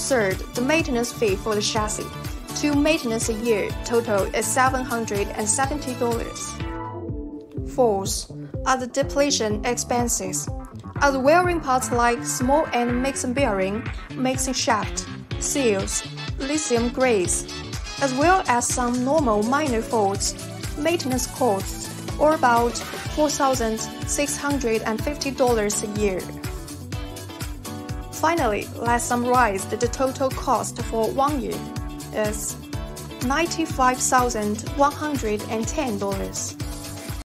Third, the maintenance fee for the chassis. 2 maintenance a year, total is $770. Fourth, are the depletion expenses. Other wearing parts like small and mixing bearing, mixing shaft, seals, lithium grease, as well as some normal minor faults. Maintenance costs are about $4,650 a year. Finally, let's summarize the total cost for 1 year is $95,110.